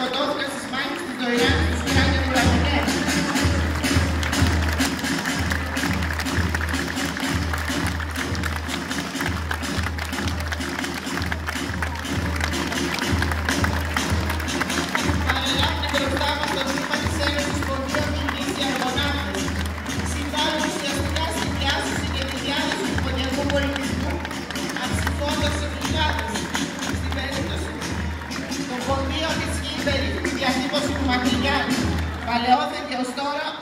σκοτώθηκαν στις μάχες της Δωρεάν στους Ουράνια Μουραγωνές. Παραλάβουν μπροστά μας το τμήμα της Ένωσης Ποντίων Κοινής και Αργοναύτες. Συμβάλλουν ουσιαστικά στη διάσωση και τη διάδοση του ποντιακού πολιτισμού, αυξηθώντας σε χιλιάδες στην περίπτωση των ποντίων ισχύει η περίφημη διατύπωση του Μακρυγιάννη. Παλαιόθεν και ως τώρα